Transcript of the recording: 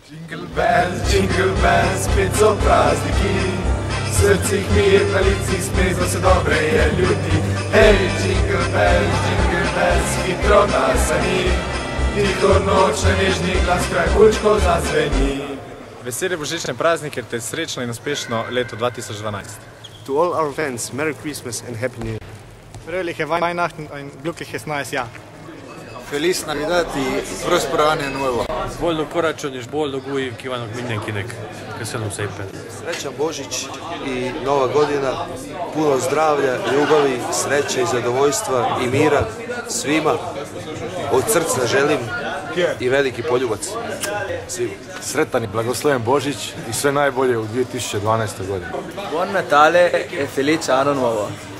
Jingle bells, spet so prazniki, v srcih mir, na licih smeh, za vse dobre je ljudi. Hej, jingle bells, hitro nasani, tiho noč, nežni glas, kraj bučkov zazveni. Veseli božične praznike ter srečno in uspešno leto 2012. To all our fans, Merry Christmas and Happy New Year. Fröhliche Weihnachten und ein glückliches neues Jahr. Feliz Navidad i prospero anno nuovo. Boldog karácsony és boldog új év kívánok mindenkinek. Köszönöm szépen. Srećan Božić i Nova godina, puno zdravlja, ljubavi, sreće i zadovoljstva i mira svima. Od srca želim i veliki poljubac svima. Sretan i blagosloven Božić i sve najbolje u 2012. godini. Buon Natale e felice anno nuovo.